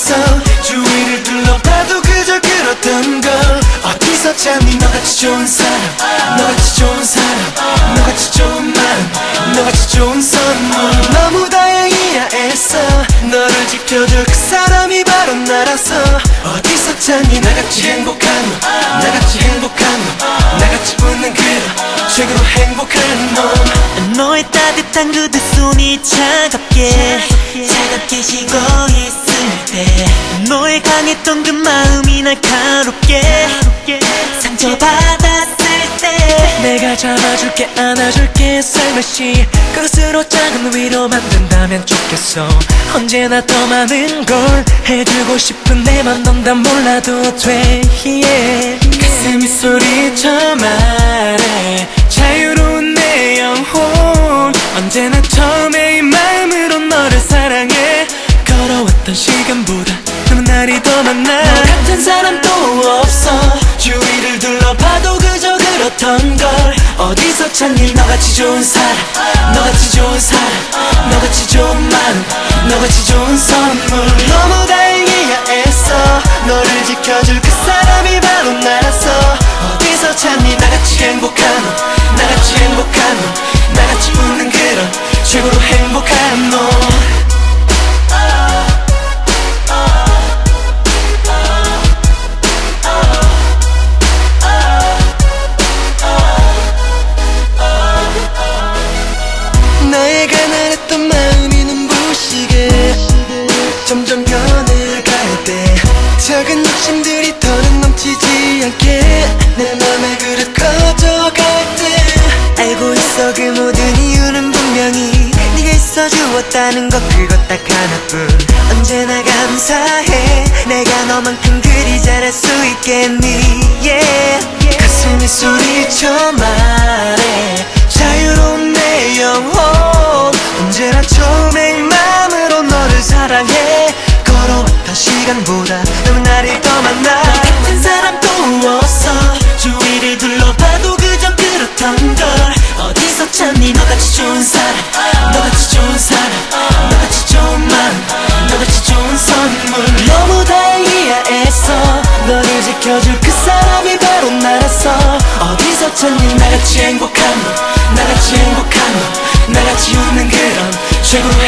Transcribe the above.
애써 주위를 둘러봐도 그저 그렇던 걸 어디서 찾니 너같이 좋은 사람 너같이 좋은 사람 너같이 좋은 마음 너같이 좋은 선물 너무 다행이야 애써 너를 지켜줄 그 사람이 바로 나라서 어디서 찾니 나같이 행복한 너 나같이 행복한 너 나같이 웃는 그런 최고로 행복한 너 너의 따뜻한 그 두 손이 차갑게 식고 있을 때 너의 강했던 그 마음이 날카롭게 상처받았을 때 내가 잡아줄게 안아줄게 살며시 끝으로 작은 위로 만든다면 좋겠어 언제나 더 많은 걸 해주고 싶은 내 맘 넌 다 몰라도 돼 가슴이 소리쳐 말해 자유로운 내 영혼 언제나 처음에 이 마음으로 너를 사랑해 걸어왔던 시간보다 너무 날이 더 많아 너 같은 사람 또 없어 주위를 둘러봐도 그저 그렇던 걸 어디서 찾니 너같이 좋은 사람 너같이 좋은 사람 너같이 좋은 마음 너같이 좋은 선물 너무 다행이야 애써 너를 지켜줄 그 사람이 바로 나라서 어디서 찾니 나같이 행복한 너 나같이 행복한 너 나같이 웃는 그런 최고로 행복한 너 나의 가난했던 마음이 눈부시게 점점 변해갈 때 작은 욕심들이 더는 넘치지 않게 내 맘의 그릇 커져갈 때 알고 있어 그 모든 이유는 분명히 네가 있어 주었다는 것 그것 딱 하나뿐 언제나 감사해 내가 너만큼 그리 잘할 수 있겠니 가슴이 소리쳐 말해 자유로운 내 영혼 언제나 처음에 이 마음으로 너를 사랑해 걸어왔던 시간보다 너무 날이 더 많아 너 같은 사람 또 없어 주위를 둘러봐도 그저 그렇던 걸 어디서 찾니 너같이 좋은 사람 너같이 좋은 사람 너같이 좋은 마음 너같이 좋은 선물 너무 다행이야 애써 너를 지켜줄 그 사람이 바로 나라서 어디서 찾니 나같이 행복한 너 나같이 행복한 너 나같이 웃는 그런 최고로